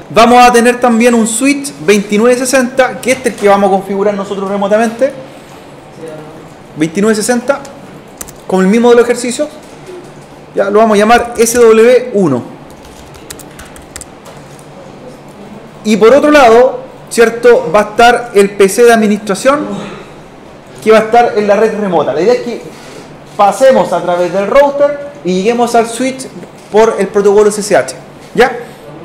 Vamos a tener también un switch 2960, que este es el que vamos a configurar nosotros remotamente. 2960, con el mismo de los ejercicios. Ya lo vamos a llamar SW1. Y por otro lado, ¿cierto? Va a estar el PC de administración, que va a estar en la red remota. La idea es que pasemos a través del router y lleguemos al switch por el protocolo SSH. ¿Ya?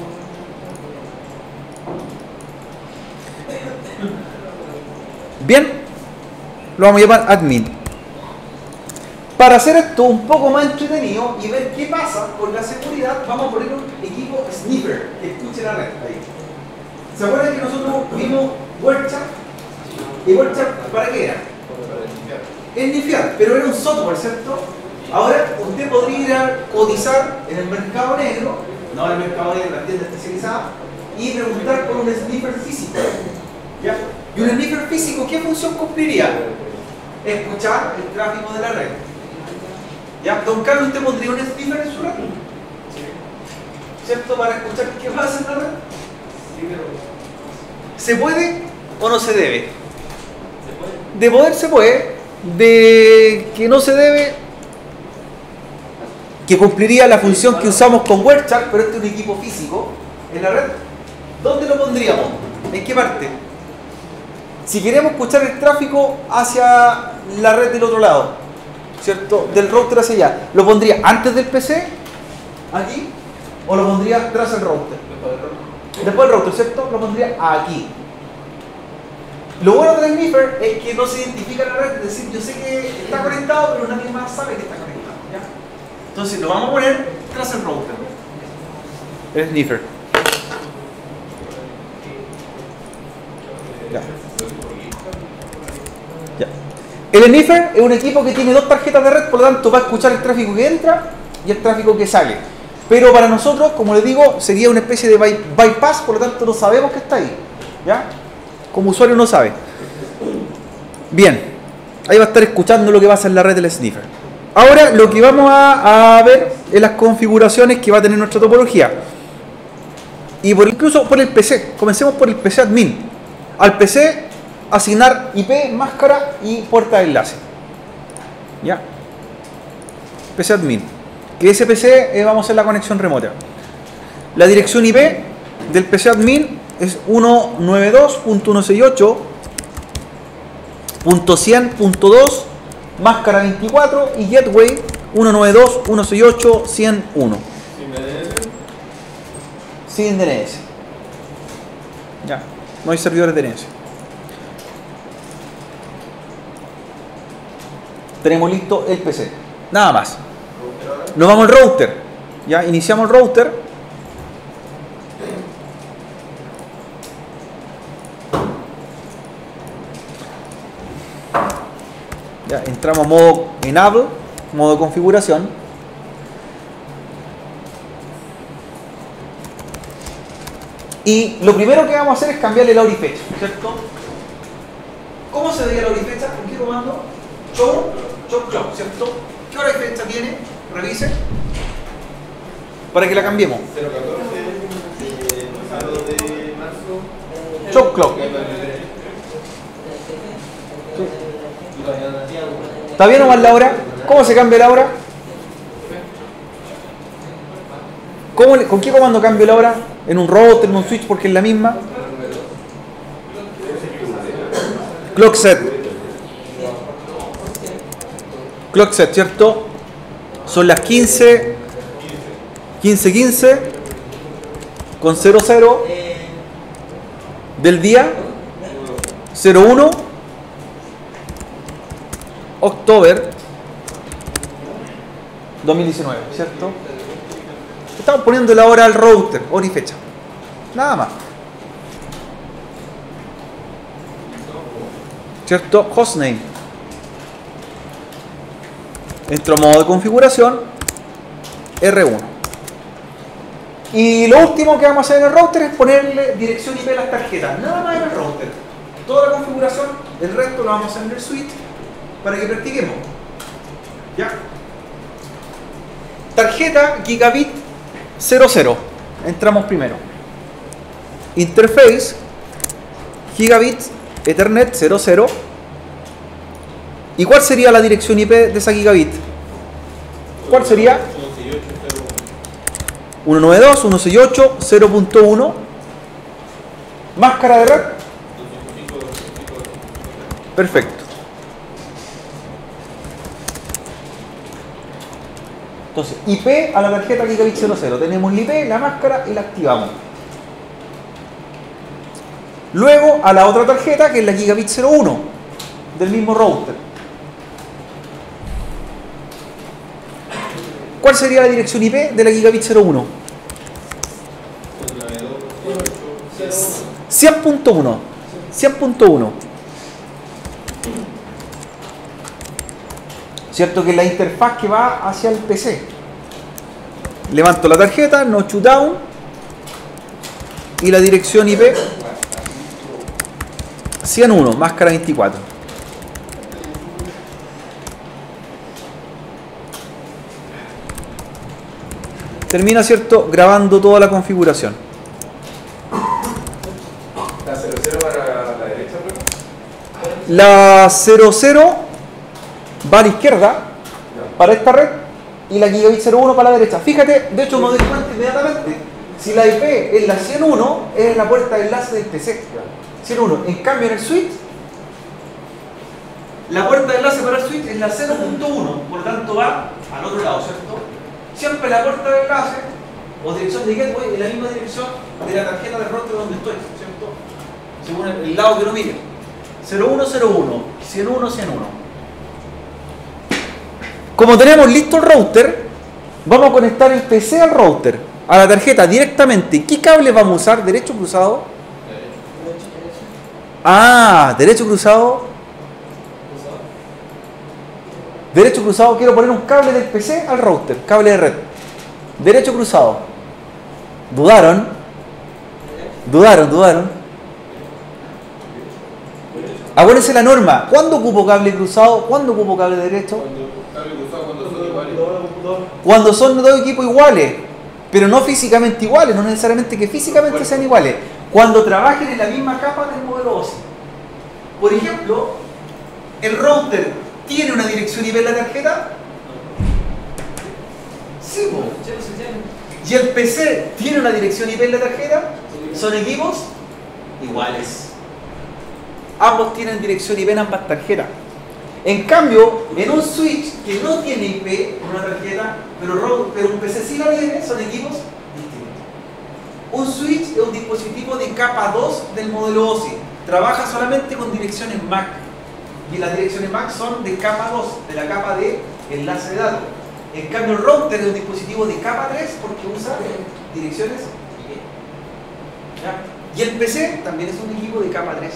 Bien, lo vamos a llamar admin. Para hacer esto un poco más entretenido y ver qué pasa con la seguridad, vamos a poner un equipo sniffer que escuche la red. Ahí. ¿Se acuerdan que nosotros vimos WordChat? ¿Y WordChat para qué era? Snifear, pero era un software, ¿cierto? Ahora usted podría ir a cotizar en el mercado negro, no en el mercado negro, en la tienda especializada, y preguntar por un sniffer físico. ¿Ya? ¿Y un sniffer físico qué función cumpliría? Escuchar el tráfico de la red. ¿Ya? Don Carlos, ¿usted pondría un sniffer en su red? ¿Cierto? Para escuchar qué pasa en la red. ¿Se puede o no se debe? De poder se puede, de que no se debe, que cumpliría la función que usamos con WordChat, pero este es un equipo físico en la red. ¿Dónde lo pondríamos? ¿En qué parte? Si queremos escuchar el tráfico hacia la red del otro lado, ¿cierto? Del router hacia allá, ¿lo pondría antes del PC? ¿Aquí? ¿O lo pondría tras el router? Después del router, ¿cierto? Lo pondría aquí. Lo bueno del sniffer es que no se identifica la red, es decir, yo sé que está conectado, pero nadie más sabe que está conectado. ¿Ya? Entonces lo vamos a poner tras el router. El sniffer. Ya. Ya. El sniffer es un equipo que tiene dos tarjetas de red, por lo tanto va a escuchar el tráfico que entra y el tráfico que sale. Pero para nosotros, como les digo, sería una especie de bypass, por lo tanto no sabemos que está ahí. ¿Ya? Como usuario no sabe. Bien, ahí va a estar escuchando lo que pasa en la red del sniffer. Ahora lo que vamos a ver es las configuraciones que va a tener nuestra topología. Y incluso por el PC. Comencemos por el PC admin. Al PC asignar IP, máscara y puerta de enlace. ¿Ya? PC admin. Que ese PC vamos a hacer la conexión remota. La dirección IP del PC admin es 192.168.100.2, máscara 24 y gateway 192.168.100.1. Sin DNS. Ya, no hay servidores DNS. Tenemos listo el PC. Nada más. Nos vamos al router. Ya, iniciamos el router. Ya, entramos a modo enable, modo configuración. Y lo primero que vamos a hacer es cambiarle la hora y fecha, ¿cierto? ¿Cómo se veía la hora y fecha? ¿Con qué comando? Show clock, ¿cierto? ¿Qué hora y fecha tiene? Revise. Para que la cambiemos. 014 de marzo. Show clock. ¿Está bien o mal la hora? ¿Cómo se cambia la hora? ¿Con qué comando cambio la hora? ¿En un router, en un switch, porque es la misma? Clock set. Clock set, ¿cierto? Son las 15:15 con 00 del día 01 octubre 2019, ¿cierto? Estamos poniendo la hora al router, hora y fecha. Nada más. ¿Cierto? Hostname. Entro a modo de configuración, R1. Y lo último que vamos a hacer en el router es ponerle dirección IP a las tarjetas. Nada más en el router. Toda la configuración, el resto lo vamos a hacer en el switch para que practiquemos. ¿Ya? Tarjeta Gigabit 00. Entramos primero. interface gigabit Ethernet 00. ¿Y cuál sería la dirección IP de esa gigabit? ¿Cuál sería? 192.168.0.1. Máscara de red. Perfecto. Entonces, IP a la tarjeta gigabit 00. Tenemos la IP, la máscara y la activamos. Luego a la otra tarjeta que es la gigabit 01 del mismo router. ¿Cuál sería la dirección IP de la gigabit 01? 100.1. 100.1. ¿Cierto? Que es la interfaz que va hacia el PC. Levanto la tarjeta, no shutdown y la dirección IP 101, máscara 24. Termina, ¿cierto?, grabando toda la configuración. ¿La 00 para la derecha? La 00 va a la izquierda para esta red y la gigabit 01 para la derecha. Fíjate, de hecho me doy cuenta inmediatamente. Si la IP es la 101, es la puerta de enlace del PC. 101. En cambio en el switch, la puerta de enlace para el switch es la 0.1, por lo tanto va al otro lado, ¿cierto? Siempre la puerta de enlace o dirección de gateway es la misma dirección de la tarjeta de router donde estoy, ¿cierto? Según el lado que lo mire. 0101, 101, 101. Como tenemos listo el router, vamos a conectar el PC al router, a la tarjeta directamente. ¿Qué cable vamos a usar? ¿Derecho cruzado? Ah, derecho cruzado. Derecho cruzado, quiero poner un cable del PC al router, cable de red. Derecho cruzado. ¿Dudaron? ¿Dudaron? Acuérdense la norma. ¿Cuándo ocupo cable cruzado? ¿Cuándo ocupo cable derecho? Cuando son dos equipos iguales, pero no físicamente iguales, no necesariamente que físicamente sean iguales. Cuando trabajen en la misma capa del modelo OSI. Por ejemplo, el router tiene una dirección IP en la tarjeta. Sí, po. Y el PC tiene una dirección IP en la tarjeta. Son equipos iguales. Ambos tienen dirección IP en ambas tarjetas. En cambio, en un switch que no tiene IP en una tarjeta, pero un PC sí la tiene, son equipos distintos. Un switch es un dispositivo de capa 2 del modelo OSI. Trabaja solamente con direcciones MAC. Y las direcciones MAC son de capa 2, de la capa de enlace de datos. En cambio, el router es un dispositivo de capa 3 porque usa direcciones IP. ¿Ya? Y el PC también es un equipo de capa 3.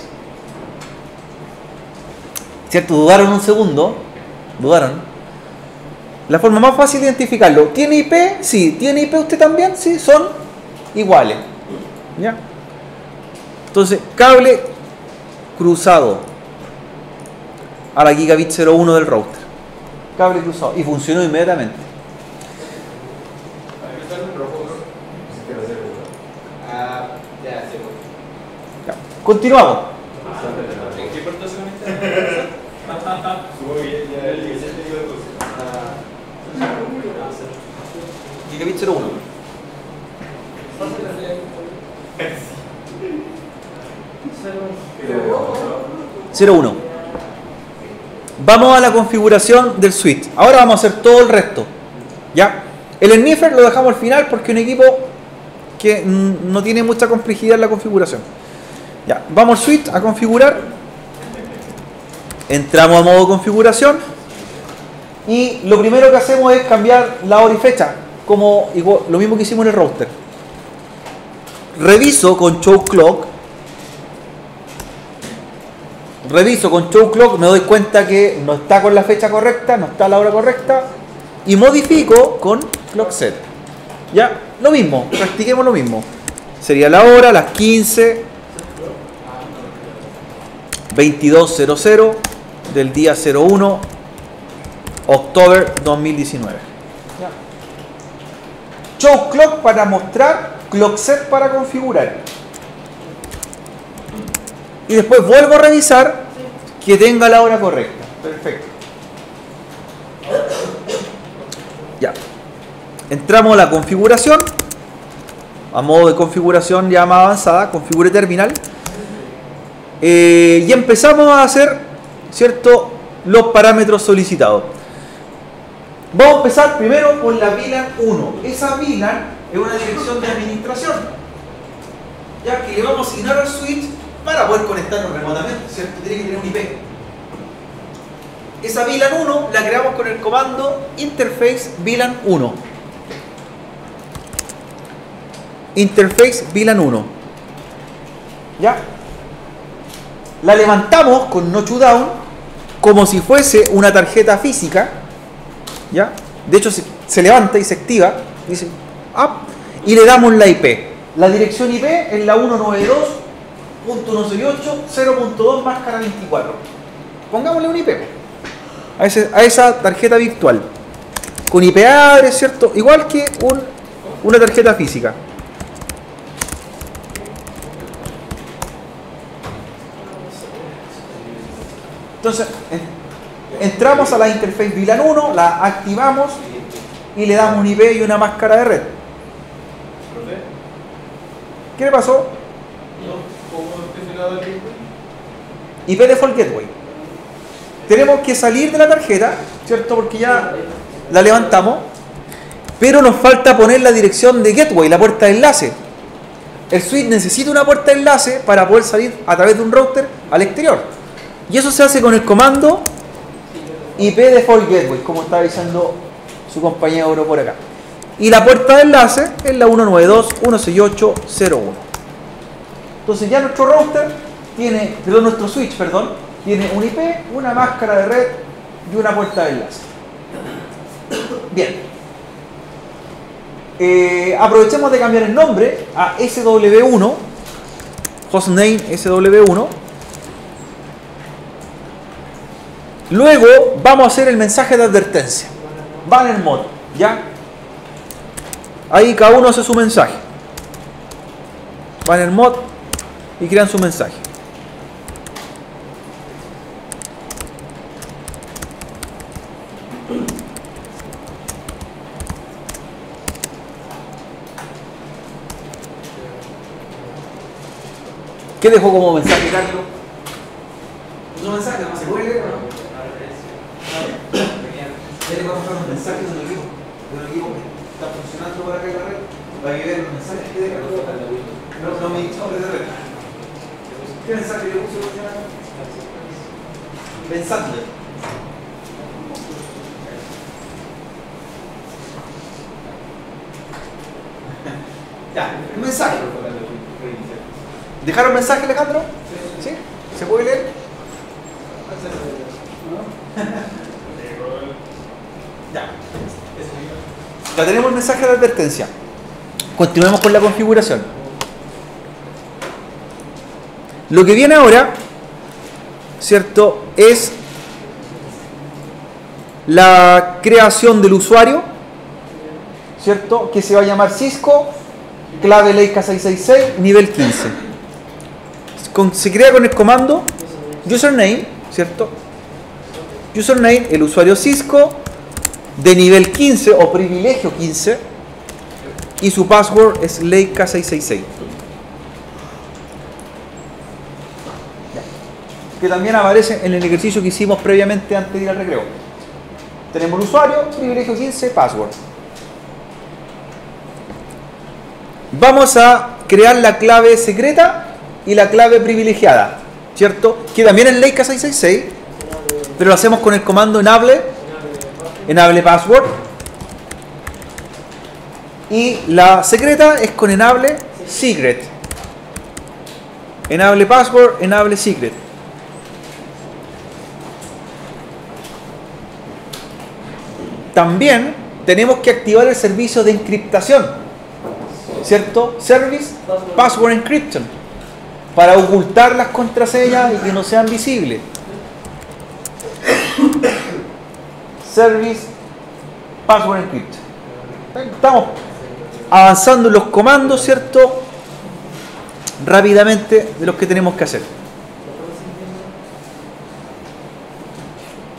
¿Cierto? ¿Dudaron un segundo? ¿Dudaron? La forma más fácil de identificarlo. ¿Tiene IP? Sí. ¿Tiene IP usted también? Sí. Son iguales. ¿Ya? Entonces, cable cruzado a la gigabit 01 del router. Cable cruzado. Y funcionó inmediatamente. Ya. Continuamos. ¿En qué puerto se conecta? Gigabit 01. 01. Vamos a la configuración del switch. Ahora vamos a hacer todo el resto. ¿Ya? El sniffer lo dejamos al final porque es un equipo que no tiene mucha complejidad en la configuración. Ya, vamos al switch a configurar. Entramos a modo configuración. Y lo primero que hacemos es cambiar la hora y fecha, como lo mismo que hicimos en el router. Reviso con show clock. Me doy cuenta que no está con la fecha correcta, no está la hora correcta. Y modifico con clock set. Ya, lo mismo, practiquemos lo mismo. Sería la hora, las 15:22:00 del día 01 octubre 2019. Ya. Show clock para mostrar, clock set para configurar. y después vuelvo a revisar que tenga la hora correcta. Perfecto. Ya. Entramos a la configuración, a modo de configuración ya más avanzada, configure terminal, y empezamos a hacer, ¿cierto?, los parámetros solicitados. Vamos a empezar primero con la VLAN 1. Esa VLAN es una dirección de administración, ya que le vamos a asignar al switch para poder conectarnos remotamente, ¿cierto? Tiene que tener un IP. Esa VLAN 1 la creamos con el comando interface VLAN 1. Interface VLAN 1. ¿Ya? La levantamos con notch down como si fuese una tarjeta física. ¿Ya? De hecho se levanta y se activa, dice up, y le damos la IP. La dirección IP es la 192.168.0.2 máscara 24. Pongámosle un IP a esa tarjeta virtual con IP address, ¿cierto? Igual que una tarjeta física. Entonces entramos a la interface VLAN 1, la activamos y le damos un IP y una máscara de red. ¿Qué le pasó? IP Default Gateway. Tenemos que salir de la tarjeta, ¿cierto? Porque ya la levantamos, pero nos falta poner la dirección de Gateway, la puerta de enlace. El switch necesita una puerta de enlace para poder salir a través de un router al exterior. Y eso se hace con el comando IP Default Gateway, como está diciendo su compañero por acá. Y la puerta de enlace es la 192.168.0.1. Entonces ya nuestro router tiene, nuestro switch, tiene un IP, una máscara de red y una puerta de enlace. Bien. Aprovechemos de cambiar el nombre a SW1, hostname SW1. Luego vamos a hacer el mensaje de advertencia. Banner mode, ¿ya? Ahí cada uno hace su mensaje. Banner mode y crean su mensaje. ¿Qué dejó como mensaje, Carlos? ¿Un mensaje? ¿No se puede leer o no? Ya le vamos a dar un mensaje de un equipo que está funcionando por acá en la red, para que vean los mensajes que deja. No me dicho de red. ¿Qué mensaje le puse? Pensando. Ya, el mensaje. ¿Dejaron mensaje, Alejandro? ¿Sí? ¿Se puede leer? Ya. Ya tenemos el mensaje de advertencia. Continuemos con la configuración. Lo que viene ahora, ¿cierto?, es la creación del usuario, ¿cierto?, que se va a llamar Cisco clave Leica 666 nivel 15. Se crea con el comando username, ¿cierto? Username, el usuario Cisco de nivel 15 o privilegio 15, y su password es Leica 666. Que también aparece en el ejercicio que hicimos previamente antes de ir al recreo. Tenemos el usuario, privilegio 15, password. Vamos a crear la clave secreta y la clave privilegiada, ¿cierto? Que también es Leica 666, pero lo hacemos con el comando enable password, y la secreta es con enable secret. Enable password, enable secret. También tenemos que activar el servicio de encriptación, ¿cierto? Service Password Encryption, para ocultar las contraseñas y que no sean visibles. Service Password Encryption. Estamos avanzando en los comandos, ¿cierto?, rápidamente de los que tenemos que hacer.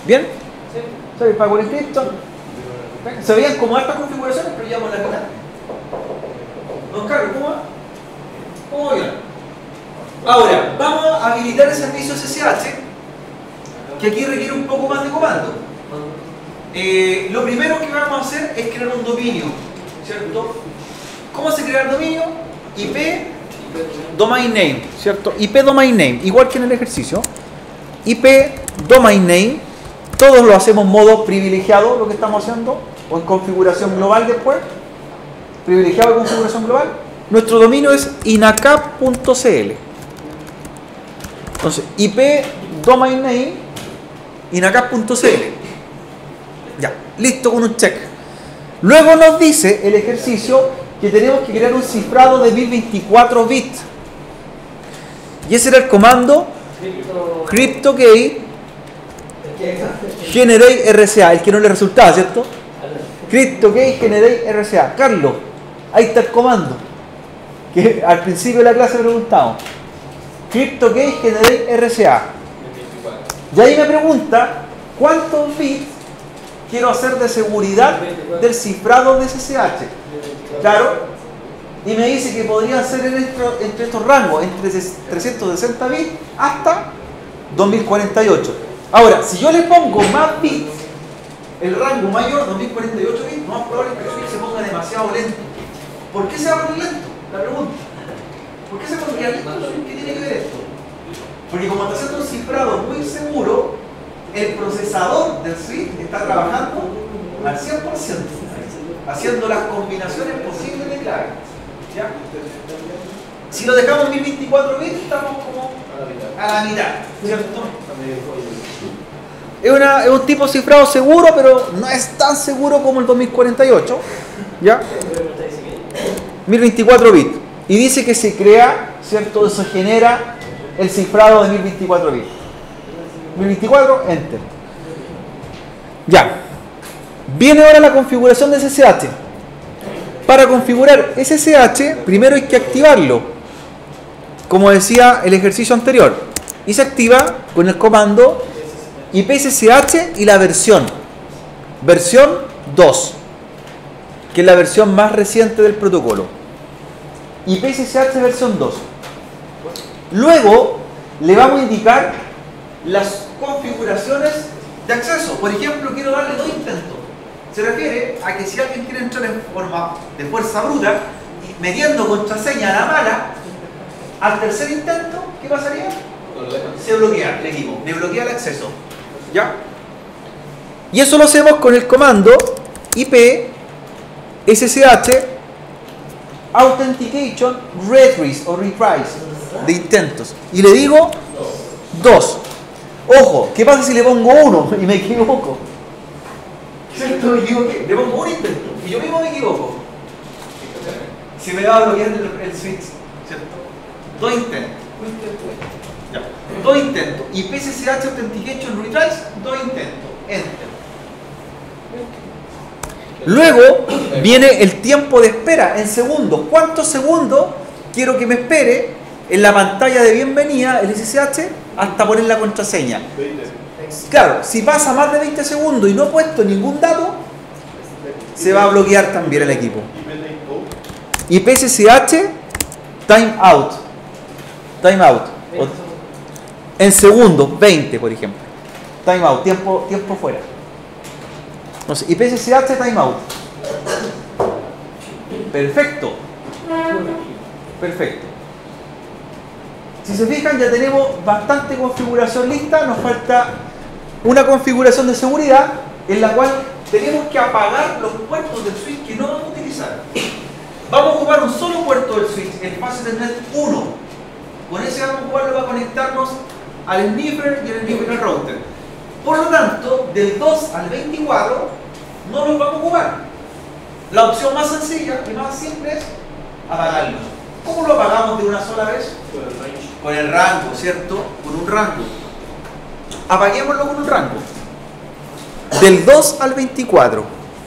¿Bien? ¿Sabes? Firewall Encryption. Se veían como hartas configuraciones, pero ya vamos a la mitad. Don Carlos, ¿cómo va? ¿Cómo va? Ahora, vamos a habilitar el servicio SSH, que aquí requiere un poco más de comando. Lo primero que vamos a hacer es crear un dominio, ¿cierto? ¿Cómo se crea el dominio? IP Domain Name, ¿cierto? IP Domain Name, igual que en el ejercicio. IP Domain Name, todos lo hacemos en modo privilegiado, lo que estamos haciendo, o en configuración global después. Privilegiado de configuración global. Nuestro dominio es inacap.cl. Entonces, IP Domain Name inacap.cl. Ya, listo con un check. Luego nos dice el ejercicio que tenemos que crear un cifrado de 1024 bits. Y ese era el comando CryptoGate Generate RCA, el que no le resultaba, ¿cierto? CryptoGate Generate RCA. Carlos, ahí está el comando que al principio de la clase preguntamos. CryptoGate Generate RCA. Y ahí me pregunta cuántos bits quiero hacer de seguridad del cifrado de SSH. Claro. Y me dice que podrían ser entre estos rangos, entre 360 bits hasta 2048. Ahora, si yo le pongo más bits, el rango mayor, 2048 bits, no es probable que el switch se ponga demasiado lento. ¿Por qué se va a poner lento? La pregunta. ¿Por qué se pondría lento? ¿Qué tiene que ver esto? Porque como está haciendo un cifrado muy seguro, el procesador del switch está trabajando al 100%, haciendo las combinaciones posibles de clave. ¿Ya? Si lo dejamos en 1024 bits, estamos como a la mitad, ¿cierto? Es un tipo cifrado seguro, pero no es tan seguro como el 2048. ¿Ya? 1024 bits. Y dice que se crea, ¿cierto? Se genera el cifrado de 1024 bits. 1024, enter. Ya. Viene ahora la configuración de SSH. Para configurar SSH, primero hay que activarlo, como decía el ejercicio anterior. Y se activa con el comando ipssh y la versión. Versión 2, que es la versión más reciente del protocolo. ipssh versión 2. Luego le vamos a indicar las configuraciones de acceso. Por ejemplo, quiero darle 2 intentos. Se refiere a que si alguien quiere entrar en forma de fuerza bruta, metiendo contraseña a la mala, al tercer intento, ¿qué pasaría? Se bloquea el equipo, le bloquea el acceso. ¿Ya? Y eso lo hacemos con el comando IP SSH Authentication Retries o Reprise de intentos. Y le digo 2. Ojo, ¿qué pasa si le pongo 1 y me equivoco? ¿Cierto? Me equivoqué. Le pongo un intento y yo mismo me equivoco. Se me va a bloquear el switch, ¿cierto? 2 intentos. Ya. 2 intentos. Y PSSH Authentication Retries, 2 intentos. Enter. Luego viene el tiempo de espera en segundos. ¿Cuántos segundos quiero que me espere en la pantalla de bienvenida el SSH hasta poner la contraseña? 20. Claro, si pasa más de 20 segundos y no he puesto ningún dato, se va a bloquear también el equipo. Y PSSH Timeout. Timeout. En segundos, 20 por ejemplo. Timeout, tiempo fuera. Entonces, y PSSH Timeout. Perfecto. Perfecto. Si se fijan, ya tenemos bastante configuración lista. Nos falta una configuración de seguridad en la cual tenemos que apagar los puertos del switch que no vamos a utilizar. Vamos a ocupar un solo puerto del switch, el Fast Ethernet 1. Con ese vamos a ocuparlo para conectarnos al sniffer y al sniffer al router. Por lo tanto, del 2 al 24 no los vamos a ocupar. La opción más sencilla y más simple es apagarlos. ¿Cómo lo apagamos de una sola vez? Con el rango, ¿cierto? Con un rango. Apaguémoslo con un rango. Del 2 al 24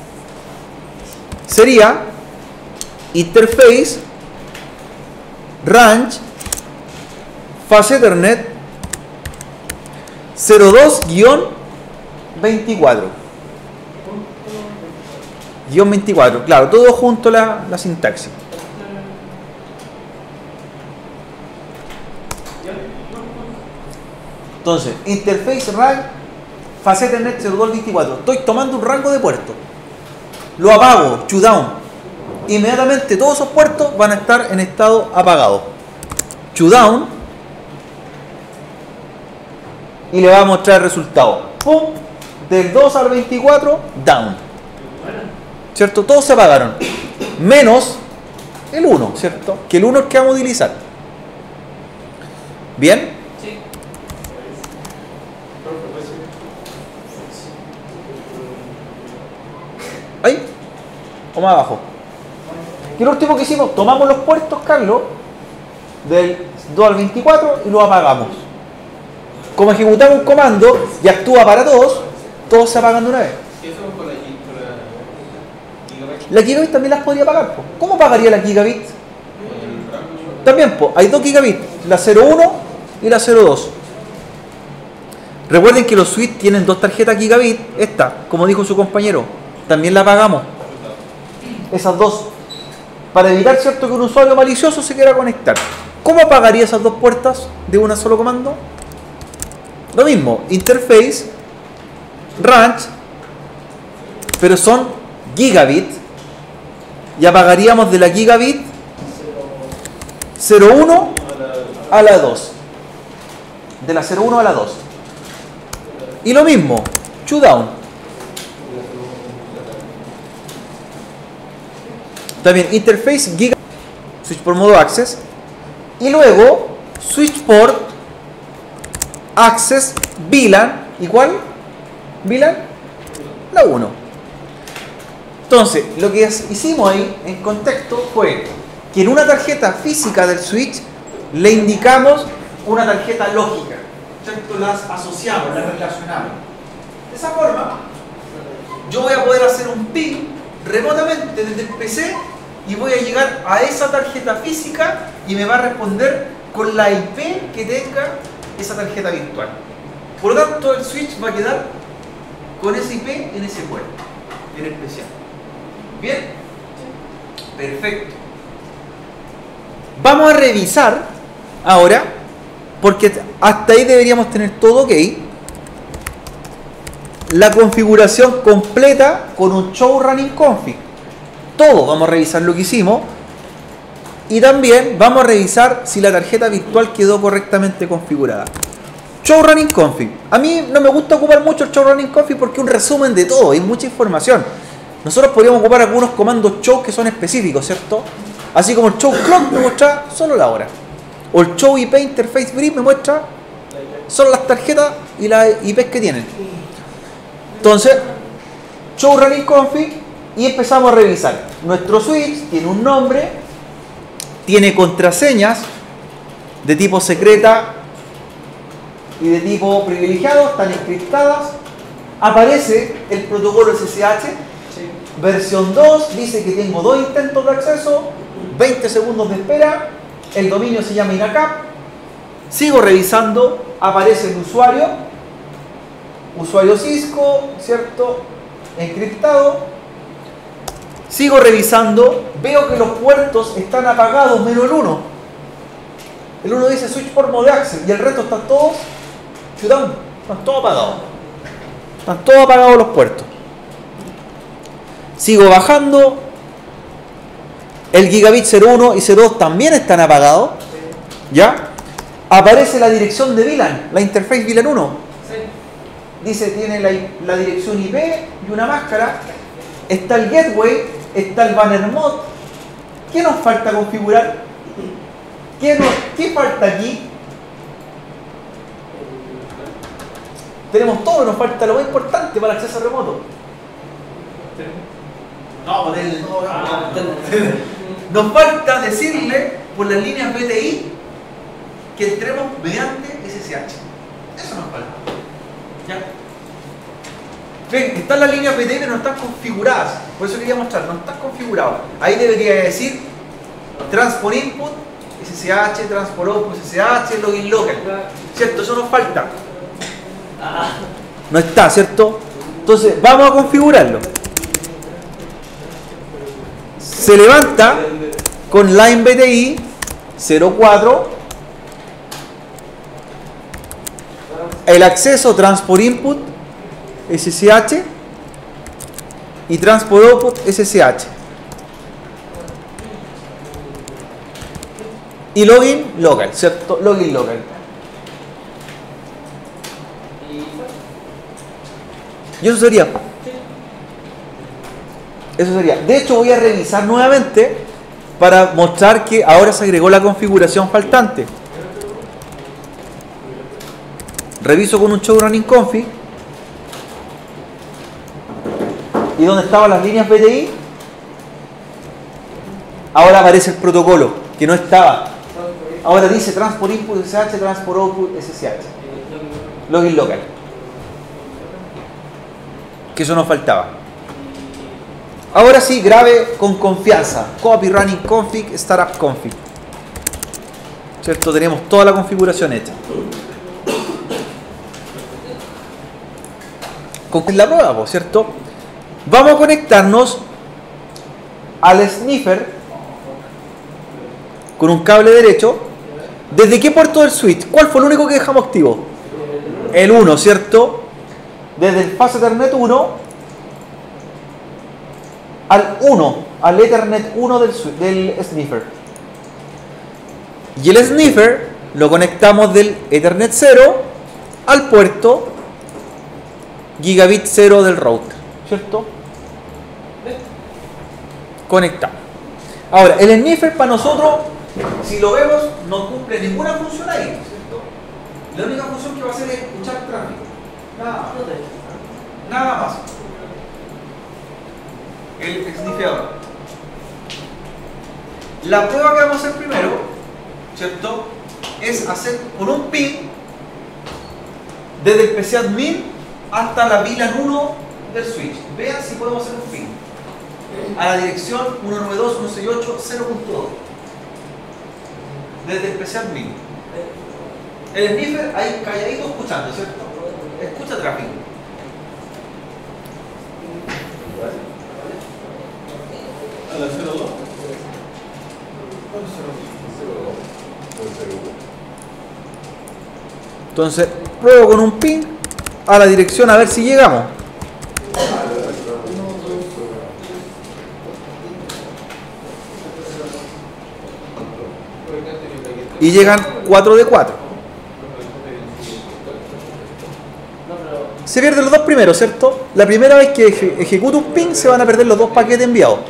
sería interface range Fast Ethernet 02- 24. Guión 24, claro, todo junto la sintaxis. Entonces, interface rank facet net 0224. Estoy tomando un rango de puertos. Lo apago, shutdown. Inmediatamente todos esos puertos van a estar en estado apagado. Shutdown. Y le va a mostrar el resultado. ¡Pum! Del 2 al 24, down. ¿Cierto? Todos se apagaron. Menos el 1, ¿cierto? Que el 1 es el que vamos a utilizar. ¿Bien? Sí. ¿Ahí? ¿O más abajo? Y lo último que hicimos, tomamos los puertos, Carlos, del 2 al 24 y los apagamos. Como ejecutamos un comando y actúa para todos, todos se apagan de una vez. ¿Qué hacemos con la gigabyte? La gigabit también las podría pagar, po. ¿Cómo pagaría la gigabit? También, po, hay dos gigabits, la 01 y la 02. Recuerden que los switch tienen dos tarjetas gigabit, esta, como dijo su compañero, también la pagamos. Esas dos, para evitar, cierto, que un usuario malicioso se quiera conectar. ¿Cómo pagaría esas dos puertas de un solo comando? Lo mismo, interface, ranch, pero son gigabit, y apagaríamos de la gigabit 01 a la 2. De la 01 a la 2. Y lo mismo, shutdown. También interface gigabit, switch por modo access, y luego switch port access VLAN, ¿igual? VLAN, la 1. Entonces, lo que hicimos ahí en contexto fue que en una tarjeta física del switch le indicamos una tarjeta lógica, ¿cierto? Las asociamos, las relacionamos. De esa forma, yo voy a poder hacer un ping remotamente desde el PC y voy a llegar a esa tarjeta física y me va a responder con la IP que tenga esa tarjeta virtual. Por lo tanto, el switch va a quedar con ese IP en ese puerto, en especial. ¿Bien? Perfecto. Vamos a revisar ahora, porque hasta ahí deberíamos tener todo ok, la configuración completa con un show running config. Todo, vamos a revisar lo que hicimos y también vamos a revisar si la tarjeta virtual quedó correctamente configurada. Show running config. A mí no me gusta ocupar mucho el show running config porque es un resumen de todo, hay mucha información. Nosotros podríamos ocupar algunos comandos show que son específicos, ¿cierto? Así como el show clock me muestra solo la hora, o el show IP interface brief me muestra solo las tarjetas y las IPs que tienen. Entonces, show running config y empezamos a revisar. Nuestro switch tiene un nombre, tiene contraseñas de tipo secreta y de tipo privilegiado, están encriptadas. Aparece el protocolo SSH, versión 2, dice que tengo 2 intentos de acceso, 20 segundos de espera, el dominio se llama INACAP. Sigo revisando, aparece el usuario Cisco, ¿cierto? Encriptado. Sigo revisando, veo que los puertos están apagados menos el 1. El 1 dice switch por mode access y el resto están todos shutdown, están todos apagados. Están todos apagados los puertos. Sigo bajando, el gigabit 01 y 02 también están apagados. ¿Ya? Aparece la dirección de VLAN, la interface VLAN 1. Dice, tiene la dirección IP y una máscara. Está el gateway, está el banner mod. ¿Qué nos falta configurar? ¿Qué falta aquí? Tenemos todo, nos falta lo más importante para el acceso remoto. Nos falta decirle por las líneas BTI que entremos mediante SSH. Eso nos falta. ¿Ya? Ven, están las líneas BTI pero no están configuradas. Por eso quería mostrar, no están configuradas. Ahí debería decir transport input, SSH, transport output, login local. ¿Cierto? Eso nos falta. No está, ¿cierto? Entonces, vamos a configurarlo. Se levanta con line BTI 04, el acceso transport input SSH y transport output SSH y login local, ¿cierto? Login local. Y eso sería. Eso sería. De hecho, voy a revisar nuevamente para mostrar que ahora se agregó la configuración faltante. Reviso con un show running config. Y donde estaban las líneas BTI, ahora aparece el protocolo, que no estaba. Ahora dice transport input SSH, transport output SSH. Login local. Que eso nos faltaba. Ahora sí, grabe con confianza. Copy running config, startup config. ¿Cierto? Tenemos toda la configuración hecha. Con la prueba, ¿cierto? Vamos a conectarnos al sniffer con un cable derecho. ¿Desde qué puerto del switch? ¿Cuál fue el único que dejamos activo? El 1, ¿cierto? Desde el Fast Ethernet 1 al 1, al Ethernet 1 del sniffer. Y el sniffer lo conectamos del Ethernet 0 al puerto Gigabit 0 del router, ¿cierto? Conectamos. Ahora, el sniffer para nosotros, si lo vemos, no cumple ninguna función ahí, ¿cierto? La única función que va a hacer es escuchar tráfico. Nada más. Nada más. El sniffer. La prueba que vamos a hacer primero, ¿cierto? Es hacer con un pin desde el PC admin hasta la VLAN 1 del switch. Vean si podemos hacer un pin a la dirección 192.168.0.2 desde el PC admin. El sniffer ahí calladito escuchando, ¿cierto? Escucha tráfico. ¿A la 02? Entonces, pruebo con un pin a la dirección a ver si llegamos. Y llegan 4 de 4. Se pierden los dos primeros, ¿cierto? La primera vez que ejecuto un ping se van a perder los dos paquetes enviados.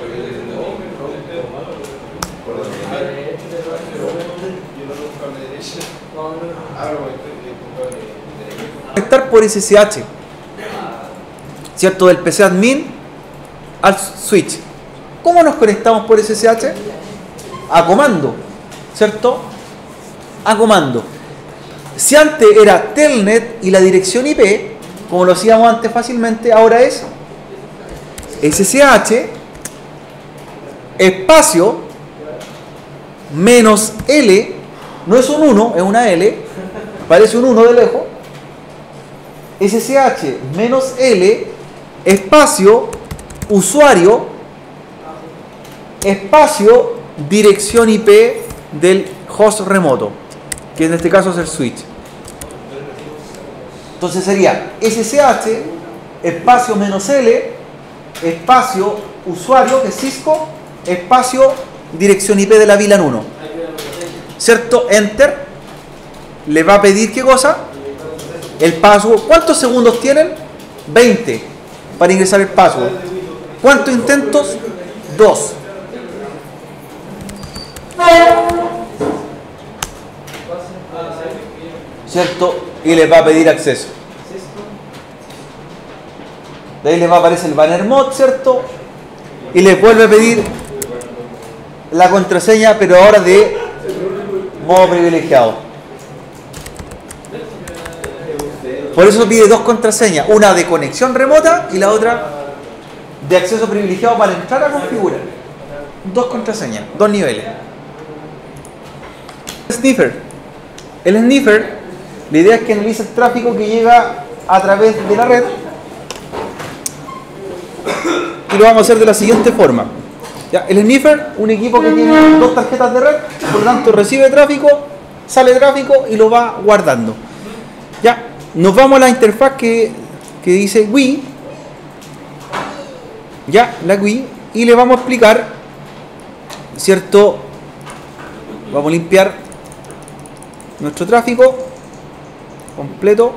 Conectar por SSH, ¿cierto? Del PC admin al switch. ¿Cómo nos conectamos por SSH? A comando, ¿cierto? A comando. Si antes era telnet y la dirección IP, como lo hacíamos antes fácilmente, ahora es SSH espacio menos L, no es un 1, es una L, parece un 1 de lejos, SSH menos L espacio usuario espacio dirección IP del host remoto, que en este caso es el switch. Entonces sería SSH espacio menos L espacio usuario, que es Cisco, espacio dirección IP de la VLAN 1, ¿cierto? Enter. Le va a pedir ¿qué cosa? El password. ¿Cuántos segundos tienen? 20 para ingresar el password. ¿Cuántos intentos? 2. ¿Cierto? Y les va a pedir acceso. De ahí les va a aparecer el banner mod, ¿cierto? Y les vuelve a pedir la contraseña, pero ahora de modo privilegiado. Por eso pide dos contraseñas, una de conexión remota y la otra de acceso privilegiado para entrar a configurar. Dos contraseñas, dos niveles. Sniffer. El sniffer, la idea es que analiza el tráfico que llega a través de la red y lo vamos a hacer de la siguiente forma. Ya, el sniffer, un equipo que tiene dos tarjetas de red, por lo tanto recibe tráfico, sale tráfico y lo va guardando. Ya, nos vamos a la interfaz que dice GUI, ya, la GUI, y le vamos a explicar, ¿cierto? Vamos a limpiar nuestro tráfico completo.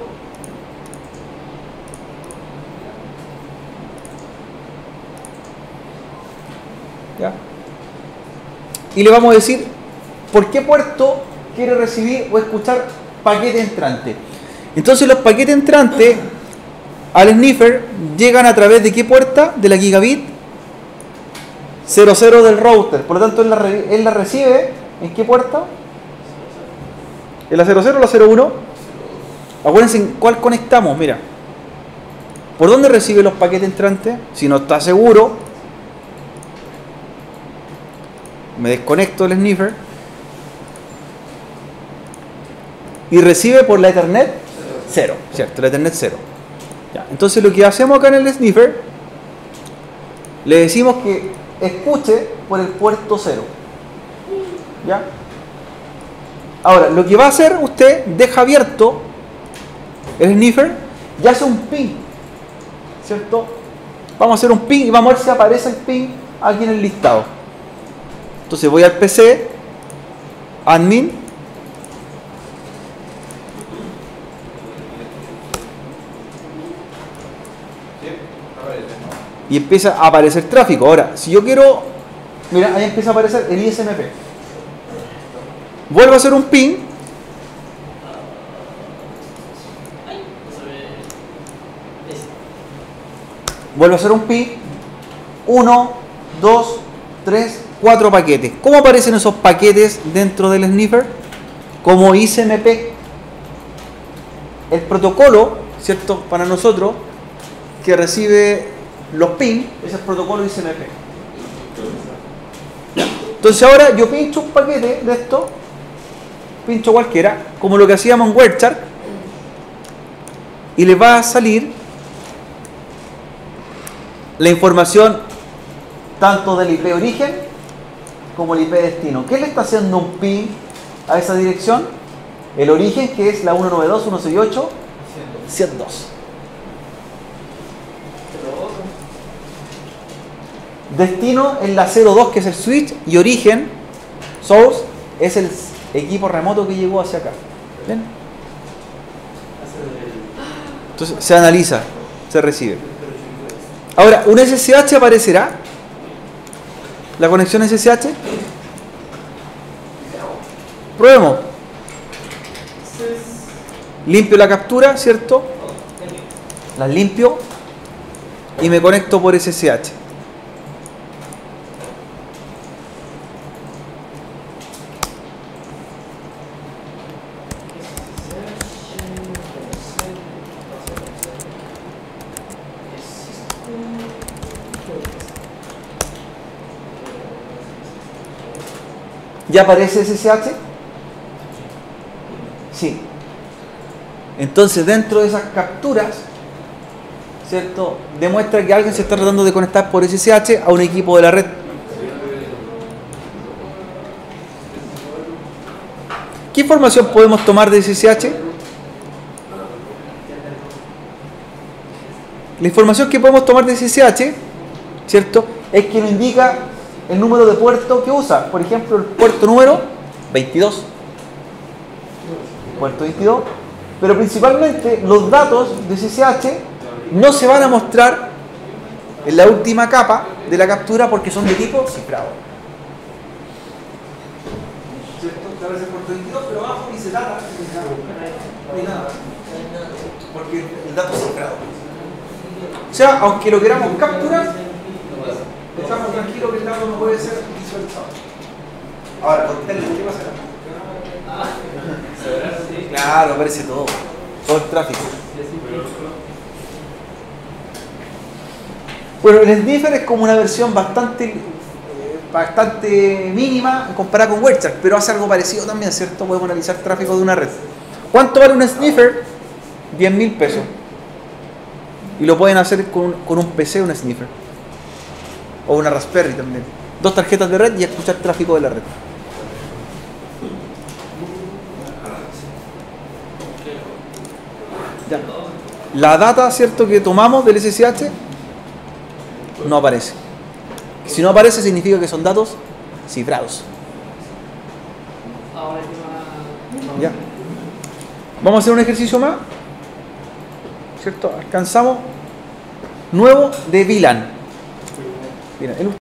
¿Ya? Y le vamos a decir por qué puerto quiere recibir o escuchar paquete entrante. Entonces los paquetes entrantes al sniffer llegan a través de qué puerta, de la gigabit 00 del router. Por lo tanto él la recibe ¿en qué puerta? ¿En la 00 o la 01? Acuérdense en cuál conectamos. Mira, ¿por dónde recibe los paquetes entrantes? Si no está seguro, me desconecto del sniffer y recibe por la Ethernet 0, ¿cierto? La Ethernet 0. Ya. Entonces lo que hacemos acá en el sniffer, le decimos que escuche por el puerto 0. ¿Ya? Ahora, lo que va a hacer, usted deja abierto el sniffer y hace un ping, ¿cierto? Vamos a hacer un ping y vamos a ver si aparece el ping aquí en el listado. Entonces voy al PC, admin, y empieza a aparecer tráfico. Ahora, si yo quiero, mira, ahí empieza a aparecer el ISMP. Vuelvo a hacer un ping. Vuelvo a hacer un ping. 1, 2, 3, 4 paquetes. ¿Cómo aparecen esos paquetes dentro del sniffer? Como ISMP. El protocolo, ¿cierto? Para nosotros, que recibe los ping, es el protocolo ISMP. Entonces ahora yo pincho un paquete de esto, pincho cualquiera, como lo que hacíamos en Wireshark, y le va a salir la información tanto del IP origen como el IP destino. ¿Qué le está haciendo un ping a esa dirección? El origen, que es la 192.168.102. Destino es la 02, que es el switch, y origen, source, es el equipo remoto que llegó hacia acá. ¿Bien? Entonces se analiza, se recibe. Ahora, ¿un SSH aparecerá? ¿La conexión SSH? Probemos. Limpio la captura, ¿cierto? La limpio y me conecto por SSH. ¿Ya aparece SSH? Sí. Entonces, dentro de esas capturas, ¿cierto? Demuestra que alguien se está tratando de conectar por SSH a un equipo de la red. ¿Qué información podemos tomar de SSH? La información que podemos tomar de SSH, ¿cierto? Es que nos indica el número de puerto que usa. Por ejemplo, el puerto número 22. Puerto 22. Pero principalmente los datos de SSH no se van a mostrar en la última capa de la captura porque son de tipo cifrado. ¿Cierto? Aparece el puerto 22, pero abajo dice data. No hay nada. Porque el dato es cifrado. O sea, aunque lo queramos capturar, estamos tranquilos que el dato no puede ser visualizado. Ahora, ¿qué pasa acá? Claro, aparece todo el tráfico. Bueno, el sniffer es como una versión bastante mínima comparada con Wireshark, pero hace algo parecido también, ¿cierto? Podemos analizar tráfico de una red. ¿Cuánto vale un sniffer? 10.000 pesos. Y lo pueden hacer con un PC, un sniffer. O una Raspberry también. 2 tarjetas de red y escuchar tráfico de la red. Ya. La data, ¿cierto?, que tomamos del SSH no aparece. Si no aparece significa que son datos cifrados. Ya. Vamos a hacer un ejercicio más, ¿cierto? Alcanzamos nuevo de VLAN. Mira,